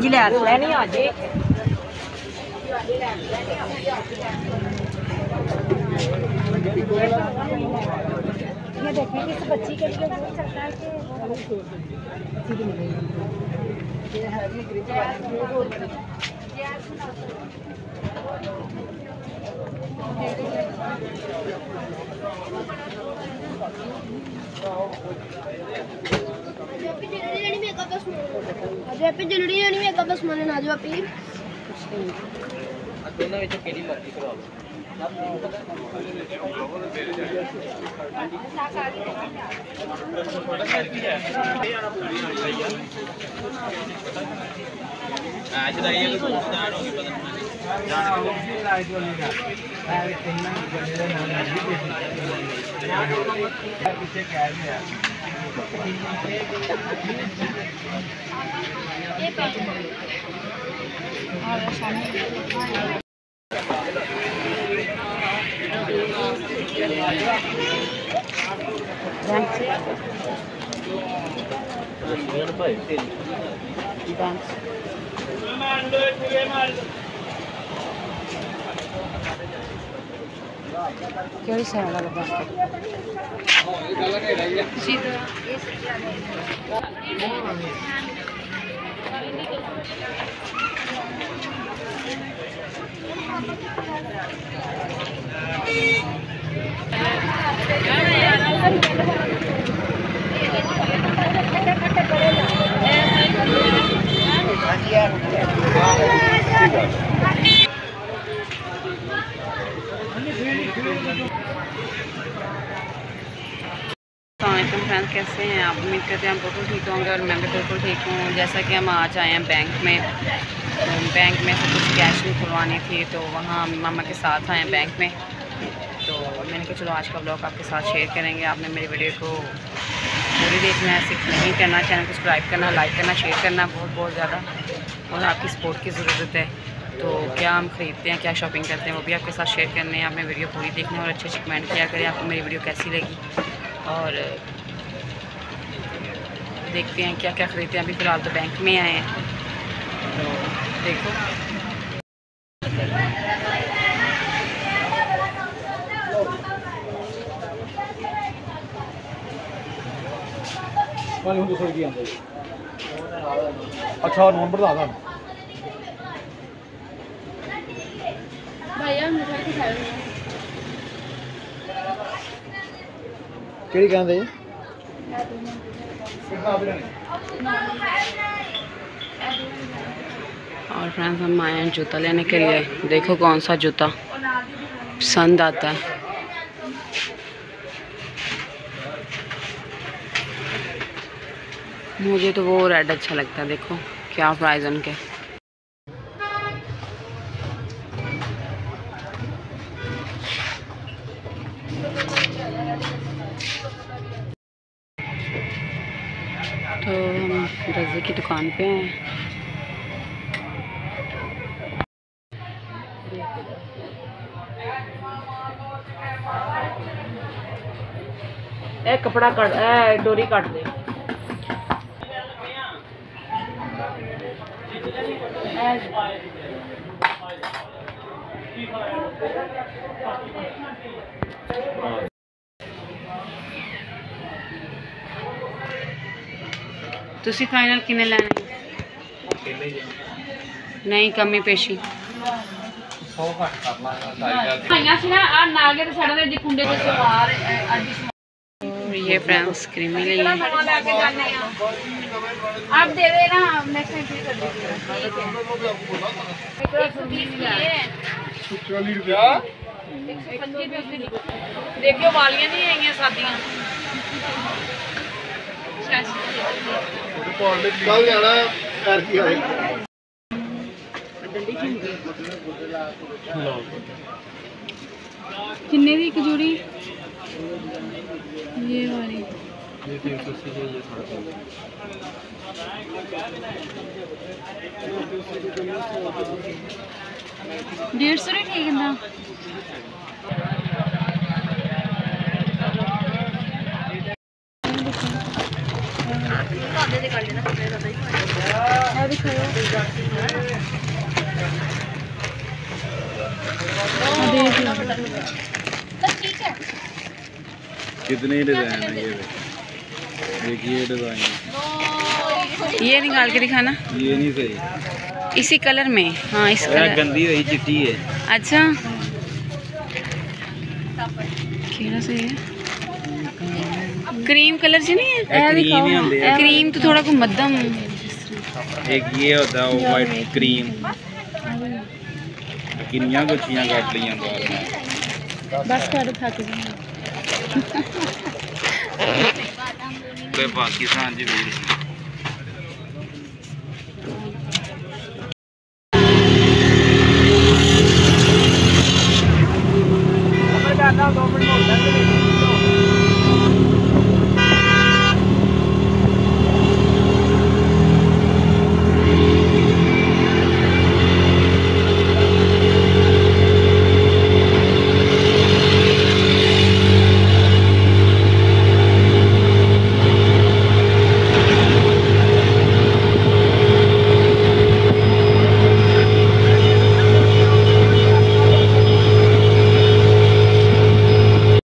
जी लैनी आज ये देखें कि इस बच्ची के लिए बहुत चलता है कि जल्दी नहीं मेकअप बस माने ना जो आप दोनों में केड़ी मर्जी करो आज दाइए तो दान होगी पता क्यों से वाला बस फ्रेंड्स, कैसे हैं आप? उम्मीद करते हैं हम बिल्कुल ठीक होंगे और मैं भी बिल्कुल ठीक हूँ। जैसा कि हम आज आए हैं बैंक में, तो बैंक में से कुछ कैश निकलवानी थी, तो वहाँ मामा के साथ आए हैं बैंक में। तो मैंने कहा चलो आज का ब्लॉग आपके साथ शेयर करेंगे। आपने मेरी वीडियो को पूरी देखना है, सिर्फ नहीं करना, चैनल को सब्सक्राइब करना, लाइक करना, शेयर करना बहुत ज़्यादा, और आपकी सपोर्ट की ज़रूरत है। तो क्या हम ख़रीदते हैं, क्या शॉपिंग करते हैं, वो भी आपके साथ शेयर करने हैं। आपने वीडियो पूरी देखना है और अच्छे कमेंट किया करें आपको मेरी वीडियो कैसी लगी। और देखते हैं क्या क्या ख़रीदते हैं। अभी फ़िलहाल तो बैंक में आए हैं, तो देखो अच्छा नंबर दा दा भैया मुझे दिखाओ केड़ी कहंदे और फ्रेंड्स, हम आए हैं जूता लेने के लिए। देखो कौन सा जूता पसंद आता है। मुझे तो वो रेड अच्छा लगता है। देखो क्या प्राइस उनके। तो हम दर्जी की दुकान पे हैं। ए कपड़ा काट, ए डोरी काट दे। तुसी फाइनल किने लेने? नहीं कमी पेशी ये फ्रेंड्स क्रीमी ली है। आप दे देना, देखियो वालियां नहीं आई शादियां। किन्ने दी कजूरी? ये वाली 380 ये 150 ठीक है ना। दिखाओ कितने डिजाइन है ये? देखिए डिजाइन, ये निकाल के दिखाना। ये नहीं सही, इसी कलर में। हाँ इस कलर। गंदी हुई चिट्टी है। अच्छा केड़ा सही है। क्रीम कलर च नहीं है? क्रीम ही होंदे है। क्रीम तो थोड़ा को मध्यम। एक ये होता है वाइट क्रीम। किनिया गुच्छियां काट लियां बाहर में। बस कर थक पाकिस्तान जी भी